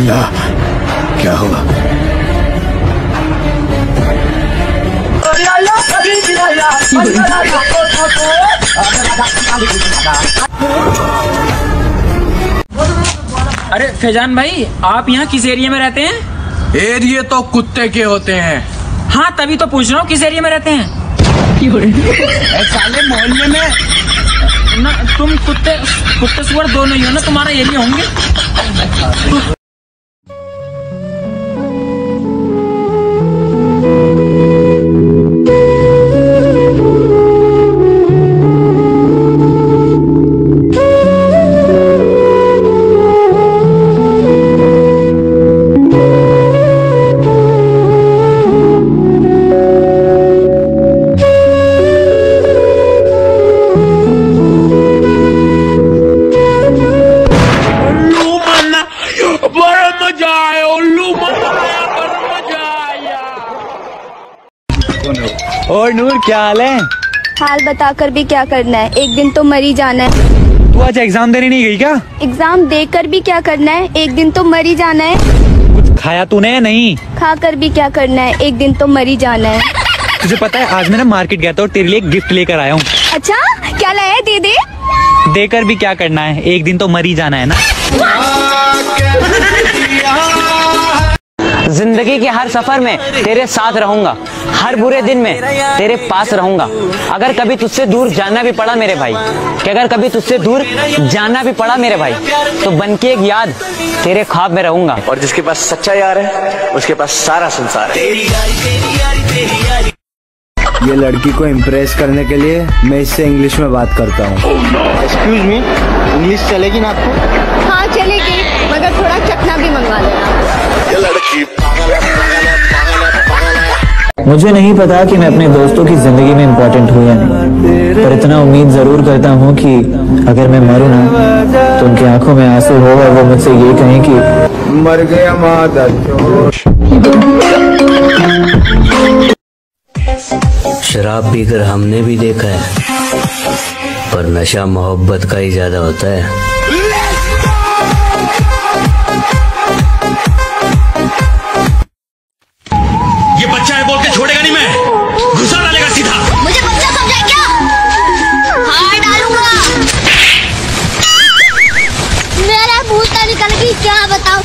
अल्लाह, क्या हुआ? अरे फैजान भाई, आप यहाँ किस एरिया में रहते हैं? एरिया तो कुत्ते के होते हैं। हाँ तभी तो पूछ रहा हूँ, किस एरिया में रहते हैं? साले मोहल्ले में ना तुम कुत्ते सुअर दोनों ही हो ना, तुम्हारा एरिया होंगे। और नूर, क्या हाल है? हाल बताकर भी क्या करना है, एक दिन तो मर ही जाना है। तू आज एग्जाम देने नहीं गई क्या? एग्जाम देकर भी क्या करना है, एक दिन तो मर ही जाना है। कुछ खाया तूने? नहीं। खाकर भी क्या करना है, एक दिन तो मर ही जाना है। तुझे पता है आज मैं ना मार्केट गया था और तेरे लिए एक गिफ्ट लेकर आया हूँ। अच्छा, क्या लाया है? दे दे। देकर भी क्या करना है, एक दिन तो मर ही जाना है ना। जिंदगी के हर सफर में तेरे साथ रहूंगा, हर बुरे दिन में तेरे पास रहूंगा। अगर कभी तुझसे दूर जाना भी पड़ा मेरे भाई, कि अगर कभी तुझसे दूर जाना भी पड़ा मेरे भाई, तो बनके एक याद तेरे ख्वाब में रहूंगा। और जिसके पास सच्चा यार है उसके पास सारा संसार है। ये लड़की को इम्प्रेस करने के लिए मैं इससे इंग्लिश में बात करता हूँ। एक्सक्यूज मी, इंग्लिश चलेगी ना आपको? हाँ चलेगी, मगर थोड़ा चखना भी मंगवा लेना। ये लड़की पागल है, पागल है, पागल है, पागल है। मुझे नहीं पता कि मैं अपने दोस्तों की जिंदगी में इम्पोर्टेंट हूँ या नहीं, पर इतना उम्मीद जरूर करता हूँ कि अगर मैं मरूँ ना तो उनकी आंखों में आंसू हो और वो मुझसे ये कहें कि मर गया मादर। शराब पीकर हमने भी देखा है, पर नशा मोहब्बत का ही ज्यादा होता है। ये बच्चा है बोल के छोड़ेगा नहीं मैं, घुसा डालेगा सीधा। मुझे बच्चा समझा क्या? हाँ डालूंगा। मेरा भूत निकल गई, क्या बताऊं?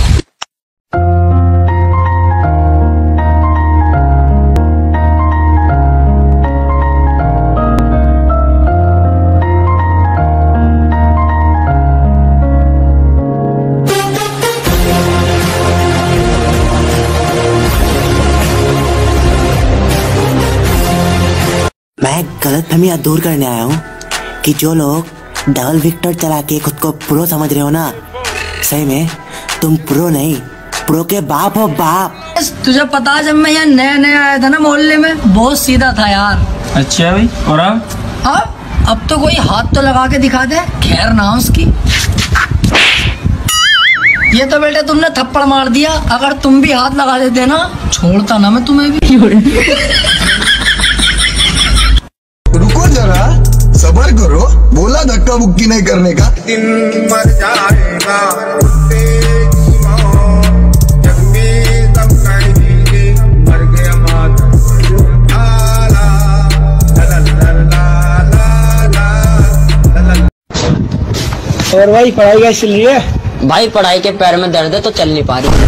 मैं गलतफहमी दूर करने आया हूँ कि जो लोग डबल विकेट चला के खुद को प्रो समझ रहे हो ना, सही में तुम प्रो नहीं, प्रो के बाप हो बाप। तुझे पता है जब मैं यहाँ नया आया था ना मोहल्ले में, बहुत सीधा था यार। अच्छा भाई, और अब तो कोई हाथ तो लगा के दिखा दे, खैर ना उसकी। ये तो बेटे तुमने थप्पड़ मार दिया, अगर तुम भी हाथ लगा देते ना छोड़ता ना मैं तुम्हें भी। रुको जरा, सबर करो, बोला धक्का मुक्की नहीं करने का। दिन मर जाएगा, जग में सब कहेंगे, मर गया माता। और भाई पढ़ाई कैसी चल रही है? भाई पढ़ाई के पैर में दर्द है तो चल नहीं पा रही।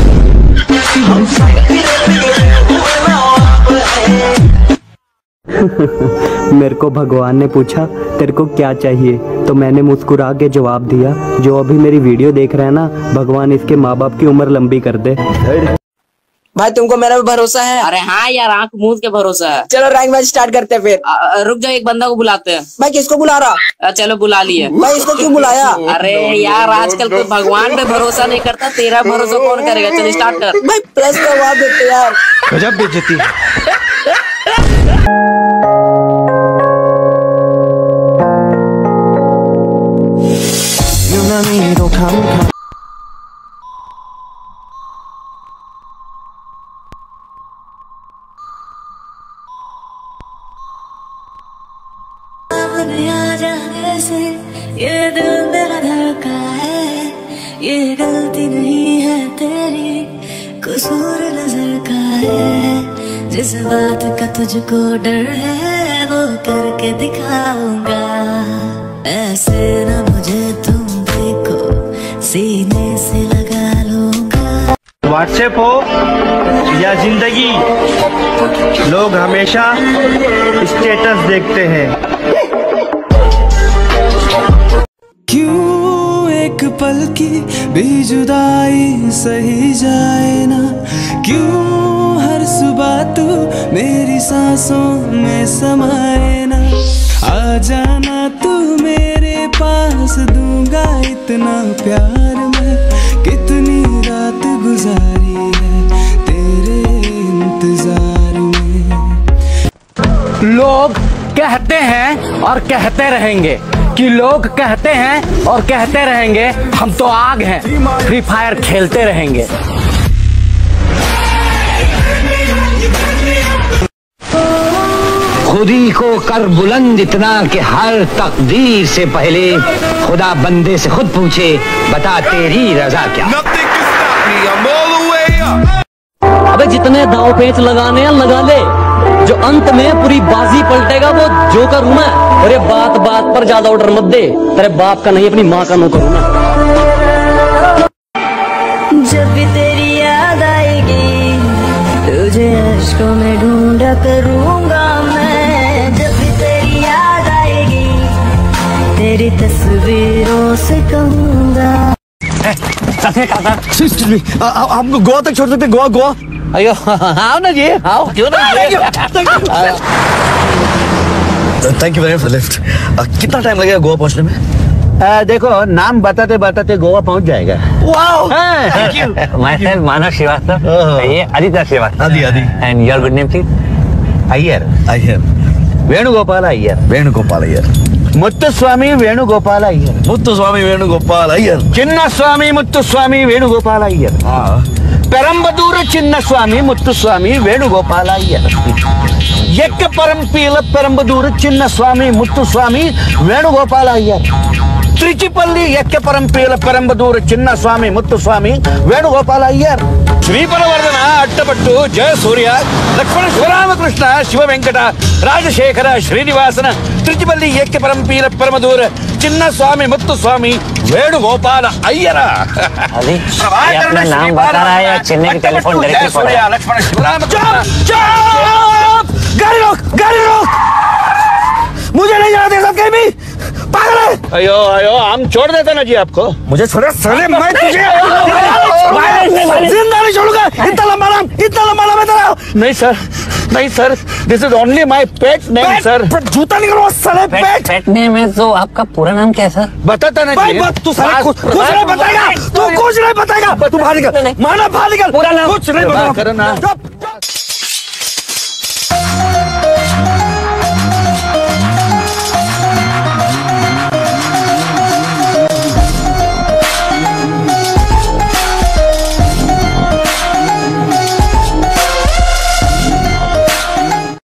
मेरे को भगवान ने पूछा तेरे को क्या चाहिए, तो मैंने मुस्कुरा के जवाब दिया जो अभी मेरी वीडियो देख रहे हैं ना, भगवान इसके माँ बाप की उम्र लंबी कर दे। भाई तुमको मेरा भी भरोसा है? अरे हाँ यार, आंख मूंद के भरोसा है। चलो रैंक मैच स्टार्ट करते हैं फिर। रुक जाओ, एक बंदा को बुलाते हैं। भाई किसको बुला रहा? चलो बुला लिए। भाई इसको क्यों बुलाया? अरे यार आजकल कोई भगवान पे भरोसा नहीं करता, तेरा भरोसा कौन करेगा? चलो स्टार्ट कर। भाई प्लस का जवाब देते यार। गजब बेइज्जती। ये दिल मेरा धड़का है, ये गलती नहीं है तेरी। कसूर नजर का है, जिस बात का तुझको डर है वो करके दिखाऊंगा। ऐसे न मुझे तुम देखो, सीने से लगा लूंगा। व्हाट्सएप हो या जिंदगी, लोग हमेशा स्टेटस देखते हैं। क्यों एक पल की भी जुदाई सही जाए ना, क्यों हर सुबह तू मेरी सांसों में समाए ना। आ जाना तू मेरे पास, दूंगा इतना प्यार मैं। कितनी रात गुजारी है तेरे इंतजार में। लोग कहते हैं और कहते रहेंगे कि लोग कहते हैं और कहते रहेंगे, हम तो आग हैं, फ्री फायर खेलते रहेंगे। खुदी को कर बुलंद इतना कि हर तकदीर से पहले खुदा बंदे से खुद पूछे, बता तेरी रजा क्या। अबे जितने दांव पेच लगाने हैं लगा ले, जो अंत में पूरी बाजी पलटेगा वो जोकर हूं मैं। और ये बात बात पर ज्यादा ऑर्डर मत दे, तेरे बाप का नहीं अपनी माँ का नौकर हूं मैं। जब भी तेरी याद आएगी, तुझे अश्कों में ढूंढा करूंगा मैं। जब भी तेरी याद आएगी, तेरी तस्वीरों से कहूंगा। आपको गोवा तक छोड़ सकते? गोवा अयो आओ ना जी, आओ क्यों ना। Thank you very much for lift. कितना टाइम लगेगा गोवा पहुंचने में? देखो नाम बताते बताते गोवा पहुंच जाएगा। Wow thank you. Myself Manav Shrivastava, ये Aditya Shrivastava. Adi and your good name please? Iyer. Venugopal Iyer. Muthuswamy Venugopal Iyer. Chinnaswamy Muthuswamy Venugopal Iyer. Perambadur Chinnaswamy Muthuswamy Venugopal Iyer. Yakka Parampeel Perambadur Chinnaswamy Muthuswamy Venugopal Iyer. Trichipalli Yakka Parampeel Perambadur Chinnaswamy Muthuswamy Venugopal Iyer. Sriparavardhana Attapattu Jaya Surya Lakshmana Sivaramakrishna Siva Venkata Rajasekhara Srinivasana Trichipalli Ekki Parampeela పరమదూర చిన్న స్వామి ముత్తుస్వామి వేణుగోపాల అయ్యర। अपना नाम बता रहा है या चेन्नई की टेलीफोन डायरेक्टली पड़ रहा है? लक्ष्मण शिवरामकृष्ण। गाड़ी रोक, मुझे नहीं जाना दे सब कहीं भी। पागल है। अयो हम छोड़ देते ना जी आपको। मुझे छोड़े साले, मैं तुझे जिंदा नहीं छोड़ूंगा। इतना लंबा नाम है तेरा। नहीं sir this is only my pet name sir. जूता निकलवा साले। पेट नेम है तो आपका पूरा नाम क्या है सर? बताता ना जी। तू साले कुछ नहीं बताएगा। तू कुछ नहीं बताएगा। तू बाहर निकल, माना बाहर निकल। पूरा नाम कुछ नहीं बताएगा।